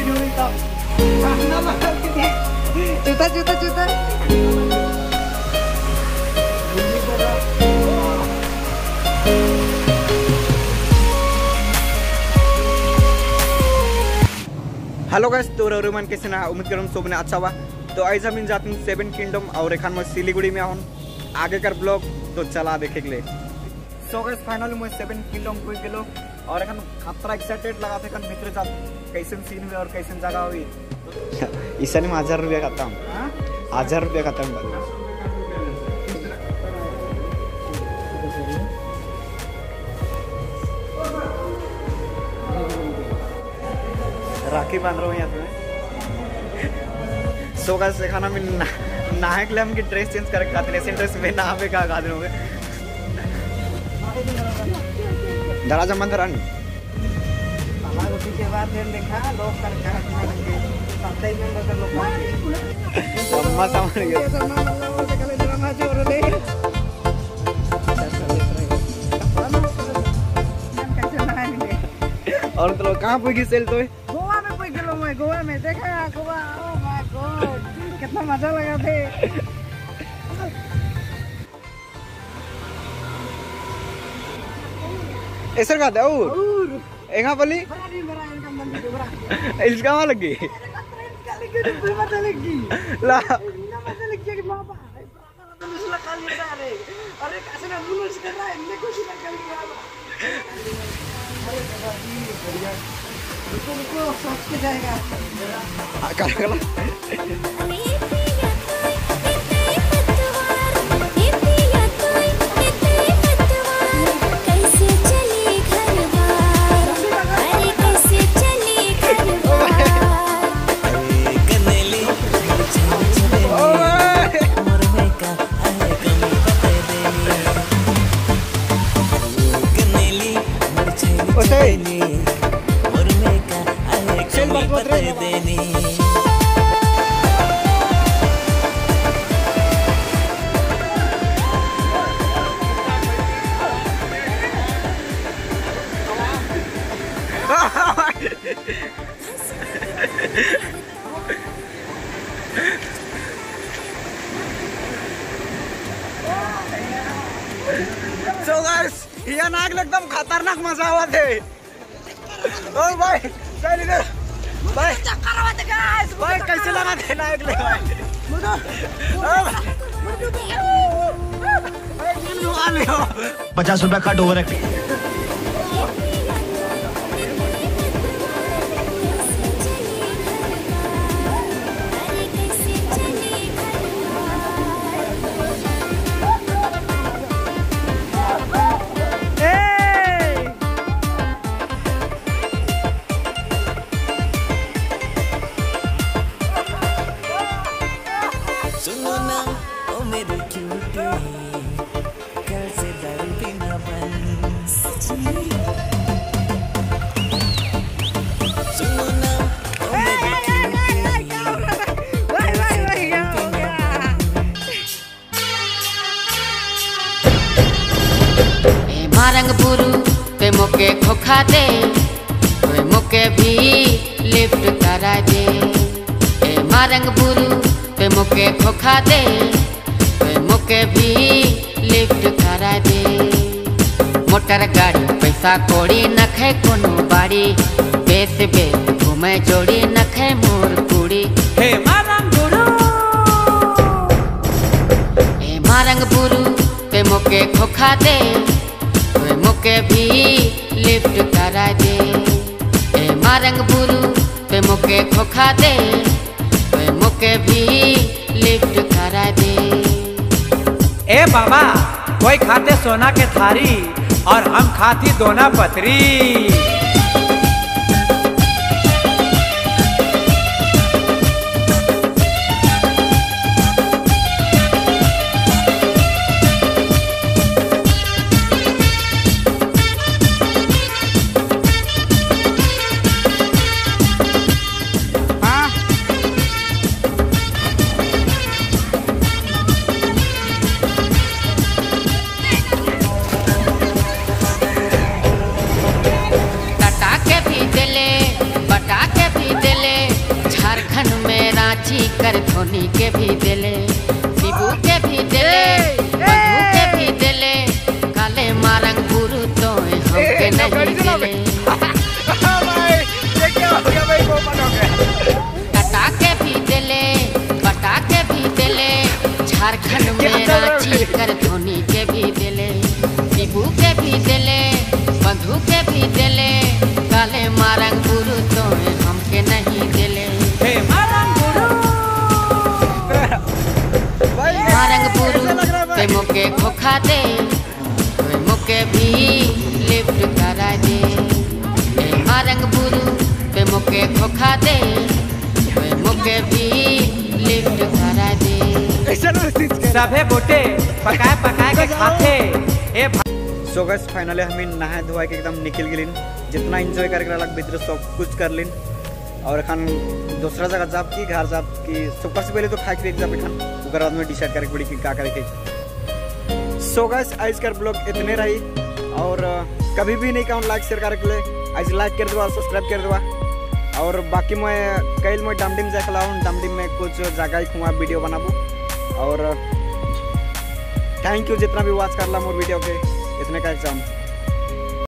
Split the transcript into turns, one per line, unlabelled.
जूता जूता जूता हेलो गाइस, तो रोमान कैसे ना उम्मीद करूँ सब ने अच्छा हुआ। तो आज हम जाते हैं 7 किंगडम और एखान मैं सिलीगुड़ी में हूँ आगे कर ब्लॉग तो चला देखे के लिए। सो गाइस फाइनली मैं 7 किंगडम को गेलो और एखान खतरा एक्साइटेड लगा थे एखान भीतर जा कैसन सीन में और कैसन जगह हुई। ईसा ने 1000 रुपया खाता हूँ, 1000 रुपया खाता हूँ। राखी बांध रहा हूँ यहाँ तुम्हें। सो गाइस खाना में नहाए के लिए हम की ड्रेस चेंज करके खाते हैं। ड्रेस में नहावे का खा देंगे। दरवाजा बंद करा नहीं के बाद देखा लोग कर और तो लोग कहाँ पूछी सेल तो गोवा में पूछ गलो। मैं गोवा में देखा गोवा, ओह माय गॉड कितना मजा लगा थे। ऐसा का था और एगा बोली इसका वहाँ लगी ला सोच के जाएगा So guys, ये नाग एकदम खतरनाक मजा हुआ थे। ओ भाई, चल इधर। भाई चक्कर आवा थे गाइस। भाई कैसे लगा थे नाग ले भाई। मुझे 50 रुपया कट ओवर एक्टिंग।
मारंग पुरु ते मोके खोखा दे, ते मोके भी लिफ्ट करा दे। ए मारंग पुरु ते मोके खोखा दे, ते मोके भी लिफ्ट करा दे। मोटर गाड़ी पैसा कोड़ी नखे कोनो बाड़ी, बेस बेस घूमे जोड़ी नखे मोर कुड़ी।
हे मारंग पुरु,
ए मारंग पुरु ते मोके खोखा दे, मोके भी लिफ्ट करा दे। ए मारंग पुरु ते मोके खोखा दे, मोके भी लिफ्ट करा दे।
ए बाबा कोई खाते सोना के थारी और हम खाती दोना पथरी।
रांची कर धोनी के भी दिले, शिबू के भी दिले, बंधु के भी दिले, काले मारंग गुरु तो हमके नहीं दिले। टाटा के भी दिले, बटा के भी दिले, झारखंड में रांची कर धोनी के भी दिले, शिबू के भी दिले, बंधु के भी दिले, काले मारंग गुरु तो हमके नहीं दिले। मारंग गुरु ते मुके खोखा दे, ते मुके भी लिफ्ट करा दे। मारंग गुरु ते मुके खोखा दे, ते मुके भी लिफ्ट करा दे।
सभे बोटे पकाए के खाते।
सो गाइस फाइनली हम नहाए धोए के एकदम निकल गलिन, जितना एंजॉय करके अलग भीतर सब कुछ कर लिन और एखन दूसरा जगह जाब की घर जाब की सबसे पहले तो खाए के जाब एखन ओकर बाद में डिसाइड करे पड़ी कि का करे के। सो गाइस आज का ब्लॉग इतने रही और कभी भी नहीं कहूँ लाइक शेयर करे के लिए आज लाइक कर दो, सब्सक्राइब कर दो और बाकी मैं कल मैं डामडिम जाके लाऊँ, डामडिम में कुछ जगह ही खुआ वीडियो बनाबू और थैंक यू जितना भी वॉच कर ला मोर वीडियो के इतने का एग्जाम।